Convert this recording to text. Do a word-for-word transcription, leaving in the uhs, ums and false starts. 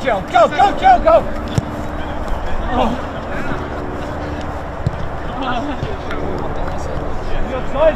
Joe. Go, go, Joe, go. Oh. You outside?